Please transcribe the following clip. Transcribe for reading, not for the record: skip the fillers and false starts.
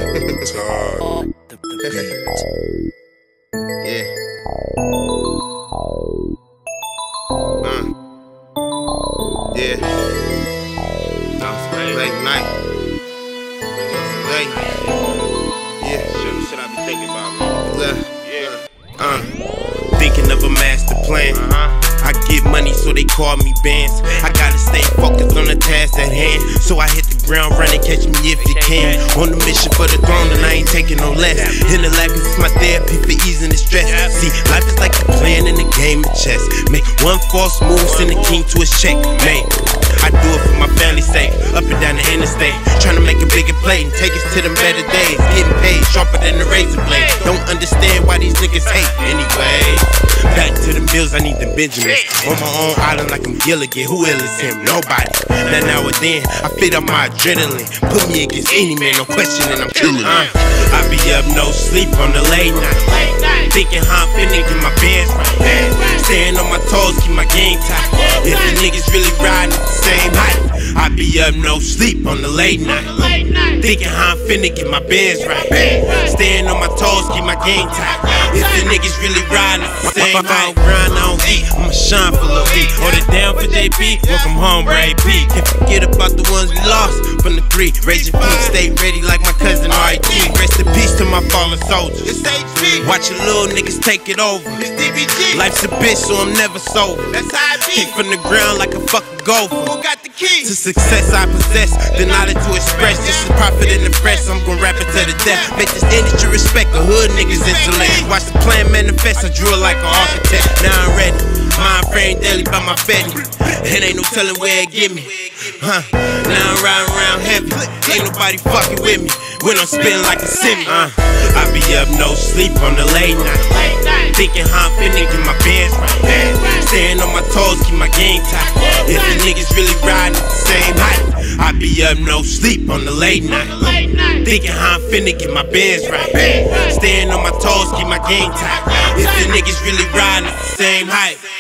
Yeah. Yeah. Late night. Late. Yeah. Should I be thinking about me? Yeah. Thinking of a master plan. I get money, so they call me bands. I gotta stay focused on the task at hand. So I hit the ground running, catch me if you can. On the mission for the throne, and I ain't taking no less. In the lab, it's my therapy for easing the stress. See, life is like a plan in a game of chess. Make one false move, send the king to his checkmate. I do it for my family's sake, up and down the interstate, trying to make a bigger plate and take us to them better days. Getting paid sharper than the razor blade. Don't understand why these niggas hate anyway. Back to them bills, I need them Benjamins. On my own island like I'm Gilligan. Who ill is him? Nobody. Now and then, I fit up my adrenaline. Put me against any man, no questioning, I'm killing. I be up, no sleep on the late night, thinking how I'm finna get my bands right. Staying on my toes, keep my game tight. If the niggas really riding at the same height, I be up, no sleep on the late night, thinking how I'm finna get my bands right. Staying on my toes, keep my game tight. If the niggas really riding at the same height, grind, I don't eat, I'ma shine for Lil E. Hold it down for JP, welcome home, Ray P. Can't forget about the ones we lost from the 3. Raise your feet, stay ready like my cousin R.I.G. Rest in peace to my fallen soldiers. It's HP. Watching little niggas take it over. It's DBG. Life's a bitch, so I'm never sober. That's how it be. Kick from the ground like a fucking gopher. Who got the key? To success I possess, the knowledge to express. Just as profit in the press, I'm gon' rap it to the death. Make this industry respect the hood niggas intellect. Watch the plan manifest, I drew it like an architect. Now I'm ready, mind frame daily by my Fetty. And ain't no telling where it get me. Now I'm riding around heavy, ain't nobody fucking with me when I'm spinning like a semi. I be up, no sleep on the late night, thinking how I'm finna get my bands right. Staying on my toes, keep my game tight. If the niggas really riding at the same height, I be up, no sleep on the late night, thinking how I'm finna get my bands right. Staying on my toes, keep my game tight. If the niggas really riding at the same height.